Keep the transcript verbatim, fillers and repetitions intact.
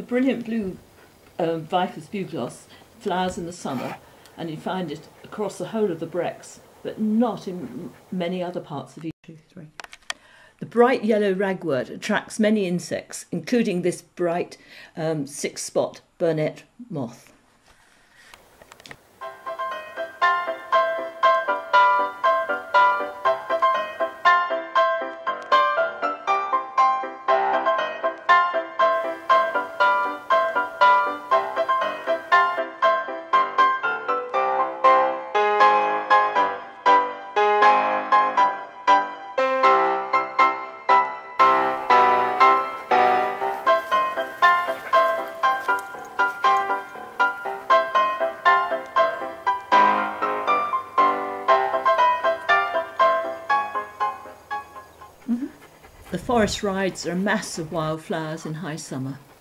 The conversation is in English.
brilliant blue um, Viper's bugloss flowers in the summer, and you find it across the whole of the Brecks, but not in many other parts of East. The bright yellow ragwort attracts many insects, including this bright um, six-spot burnet moth. The forest rides are a mass of wildflowers in high summer.